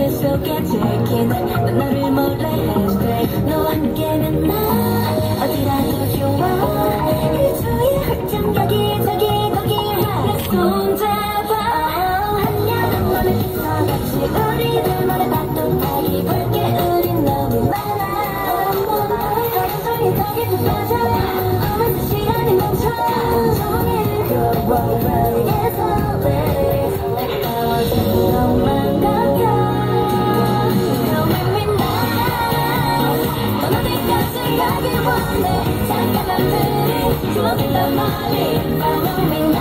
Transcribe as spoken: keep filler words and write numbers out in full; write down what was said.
속에 찍힌 넌 나를 몰래 hashtag 너와 함께면 나 어디라도 좋아 일주일 훌쩍 여기저기 거기 내 손잡아 한여름 너를 기서같이 우리들 노래 파도 타기 볼게 우린 너무 많아 소리 더 깊이 빠져 어느새 시간이 멈춰 종일 go away it's always 가까워진 것만 같아 가길 원해 잠깐만 들이 주먹이던 말이 Follow me